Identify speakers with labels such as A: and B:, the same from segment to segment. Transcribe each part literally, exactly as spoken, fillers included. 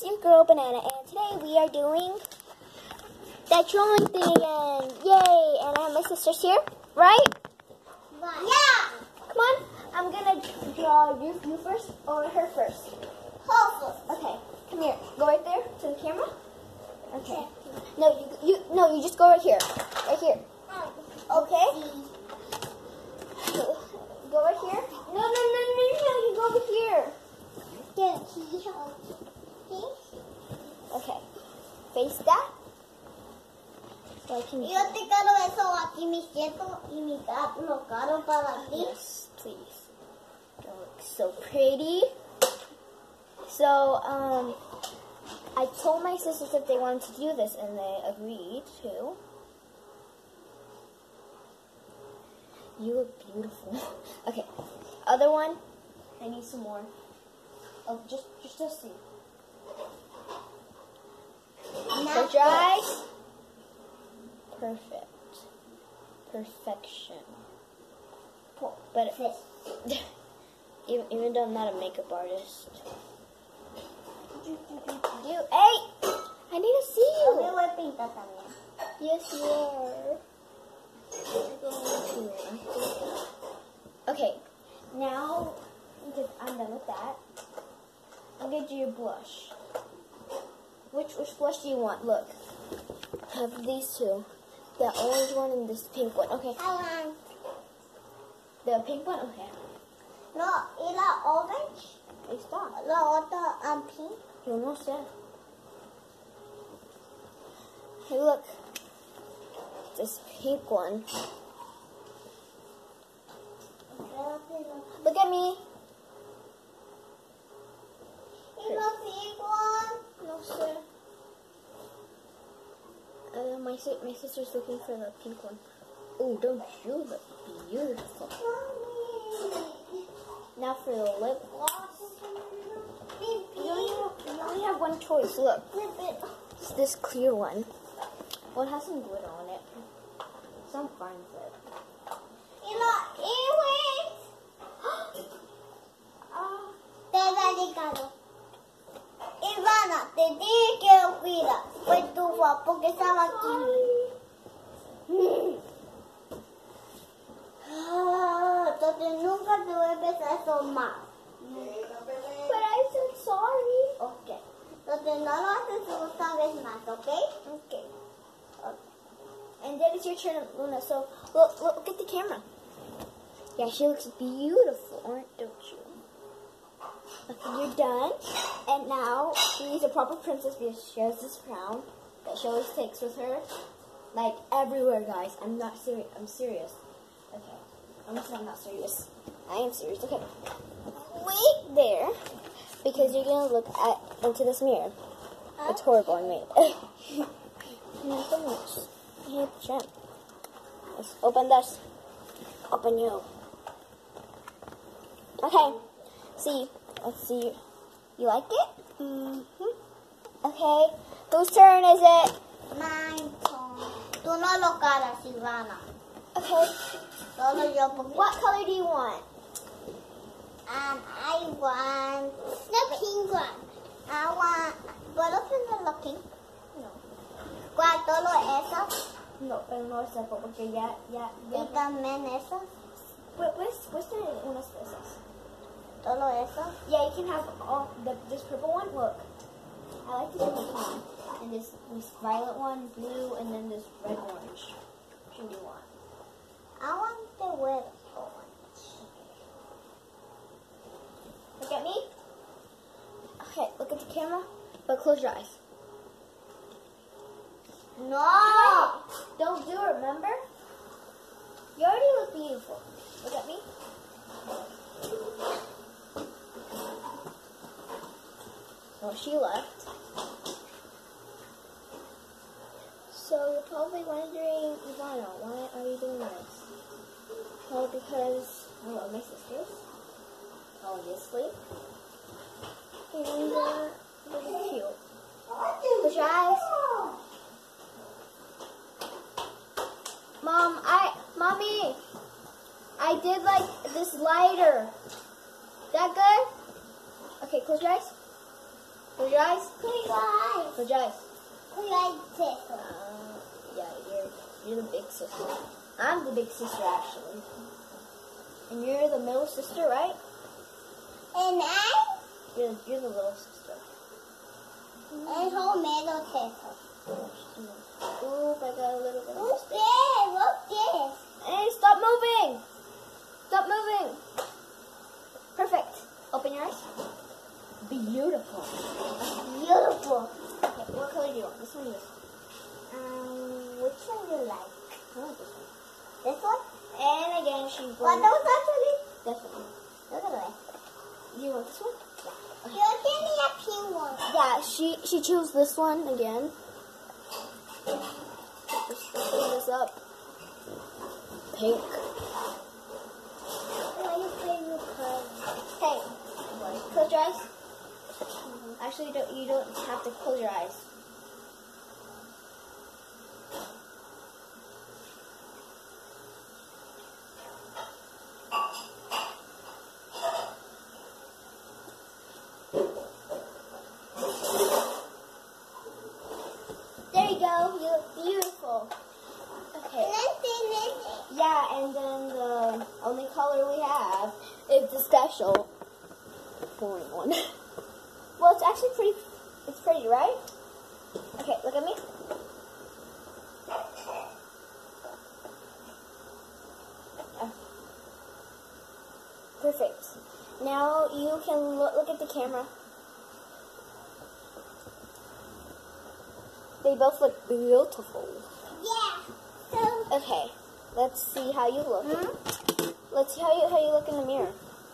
A: your girl Banana, and today we are doing that drawing thing again. Yay! And I have my sisters here, right?
B: Yeah!
A: Come on, I'm gonna draw you, you first or her first.
B: Her first.
A: Okay, come here. Go right there to the camera. Okay. No, you, you no, you just go right here. Right here. Okay? Go right here. No, no, no, no, no, you go over here. Okay. Face that. So I can...
B: Yo te quiero eso aquí mi siento y mi gato lo caro para ti.
A: Yes, please. That looks so pretty. So, um, I told my sisters that they wanted to do this, and they agreed to. You look beautiful. Okay, other one. I need some more. Oh, just, just to see. Close your eyes. Perfect. Perfection. But even, even though I'm not a makeup artist. Do, hey! I need to see you!
B: Yo me voy a pintar también.
A: Yes, you are. Okay, now because I'm done with that, I'll get you your blush. Which which blush do you want? Look, I have these two. The orange one and this pink one. Okay.
B: I want.
A: The pink one? Okay.
B: No, y la orange.
A: Ahí está.
B: La otra um, pink.
A: Yo no sé. Hey, look. This pink one. Look at me.
B: Y la pink one.
A: No sé. Uh, my, si my sister's looking for the pink one. Oh, don't you look beautiful.
B: Mommy.
A: Now for the lip gloss. You only have, you only have one choice. Look. It's this clear one. Well, it has some glitter on it. Some fine lip.
B: Y los earrings.
A: Ah.
B: Te da Ricardo. Ivana, te dije que lo cuidas. Fue tu fault porque estaba aquí. Ah, entonces nunca te vuelves a eso más.
A: But I said sorry.
B: Ok. Entonces no lo haces otra vez más, ¿ok?
A: Okay. And then it's your turn, Luna. So look, look at the camera. Yeah, she looks beautiful, aren't don't you? Okay, you're done. And now she's a proper princess because she has this crown that she always takes with her, like everywhere, guys. I'm not serious. I'm serious. Okay, I'm just I'm not serious. I am serious. Okay, wait there because you're gonna look at into this mirror. It's horrible. I made. Not so much. Hit the gem. Let's open this. Open you. Okay. See. Let's see. You like it? Mm-hmm. Okay. Whose turn is it?
B: Mine turn. Tú no lo caras, Ivana.
A: Okay.
B: Solo yo porque...
A: What color do you want?
B: Um, I want... The pink one. I want... ¿Puedo tener la pink?
A: No.
B: ¿Cuál? ¿Solo esas?
A: No, pero no es eso porque ya, ya, ya.
B: ¿Y también esas?
A: Puedes, puedes tener unas de esas.
B: ¿Solo esas?
A: Yeah, you can have all the this purple one. Look, I like the purple one, and this this violet one, blue, and then this red orange. Which one do you want?
B: I want the red orange.
A: Look at me. Okay, look at the camera, but close your eyes.
B: No!
A: Don't do it, remember? You already look beautiful. Look at me. Well, she left. So you're probably wondering, Ivana, why are you doing this? Well, because I love my sisters, obviously. And uh, they're cute. Close your eyes. Mom, I, Mommy, I did like this lighter. That good? Okay, close your eyes. Close your your eyes.
B: Close your eyes.
A: Close your eyes.
B: Close your eyes, sister.
A: Uh, yeah, you're you're the big sister. I'm the big sister actually. And you're the middle sister, right?
B: And I?
A: You're the, you're the little sister.
B: And whole middle sister.
A: Oop, I got a little bit of
B: What's
A: mistake.
B: this? What's this?
A: Hey, stop moving! Stop moving! Perfect. Open your eyes. Beautiful.
B: Beautiful.
A: Okay, what color do you want? This one or this one?
B: Um, which one do you like?
A: I like this one.
B: This one?
A: And again, she's
B: What
A: going.
B: those actually?
A: This one.
B: Look at that.
A: Do you want this one?
B: You give me a pink one.
A: Yeah, she she chose this one again. Just open this up. Pink.
B: What your favorite color?
A: Hey, close your eyes. Actually, you don't, you don't have to close your eyes. There you go. You look beautiful. Okay. Yeah, and then the only color we have is the special foreign one. Well, it's actually pretty, it's pretty, right? Okay, look at me. Oh. Perfect. Now you can look, look at the camera. They both look beautiful.
B: Yeah. So,
A: Okay, let's see how you look.
B: hmm?
A: Let's see how you how you look in the mirror.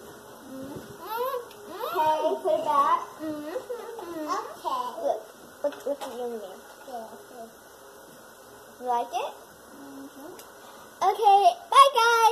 A: Okay, put it back.
B: Mm-hmm. Okay.
A: Look, look, look at you in the mirror.
B: Yeah.
A: You like it?
B: Mm-hmm.
A: Okay, bye guys.